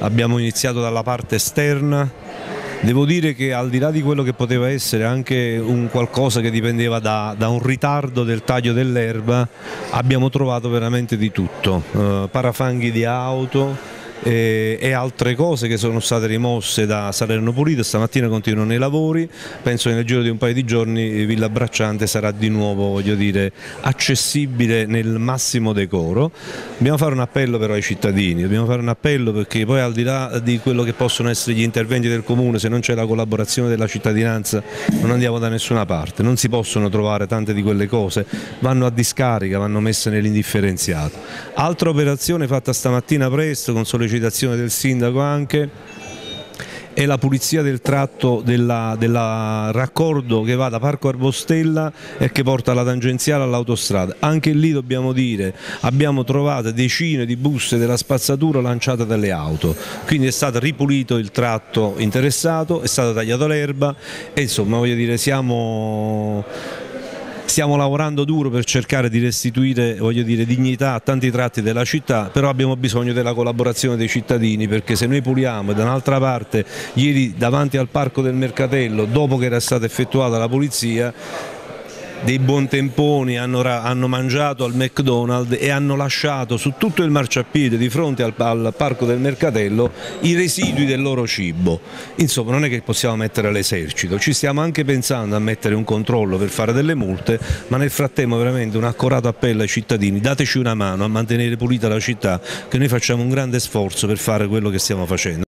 abbiamo iniziato dalla parte esterna. Devo dire che al di là di quello che poteva essere anche un qualcosa che dipendeva da un ritardo del taglio dell'erba, abbiamo trovato veramente di tutto, parafanghi di auto e altre cose che sono state rimosse da Salerno Pulito. Stamattina continuano i lavori, penso che nel giro di un paio di giorni Villa Bracciante sarà di nuovo, voglio dire, accessibile nel massimo decoro. Dobbiamo fare un appello però ai cittadini, dobbiamo fare un appello perché poi al di là di quello che possono essere gli interventi del Comune, se non c'è la collaborazione della cittadinanza non andiamo da nessuna parte, non si possono trovare tante di quelle cose, vanno a discarica, vanno messe nell'indifferenziato. Altra operazione fatta stamattina presto con sollecitazione del sindaco anche è la pulizia del tratto del raccordo che va da Parco Arbostella e che porta alla tangenziale all'autostrada. Anche lì dobbiamo dire, abbiamo trovato decine di buste della spazzatura lanciate dalle auto, quindi è stato ripulito il tratto interessato, è stata tagliata l'erba e insomma voglio dire stiamo lavorando duro per cercare di restituire, voglio dire, dignità a tanti tratti della città, però abbiamo bisogno della collaborazione dei cittadini, perché se noi puliamo e da un'altra parte ieri davanti al Parco del Mercatello, dopo che era stata effettuata la pulizia, dei buontemponi hanno mangiato al McDonald's e hanno lasciato su tutto il marciapiede di fronte al Parco del Mercatello i residui del loro cibo. Insomma, non è che possiamo mettere l'esercito, ci stiamo anche pensando a mettere un controllo per fare delle multe, ma nel frattempo veramente un accorato appello ai cittadini: dateci una mano a mantenere pulita la città, che noi facciamo un grande sforzo per fare quello che stiamo facendo.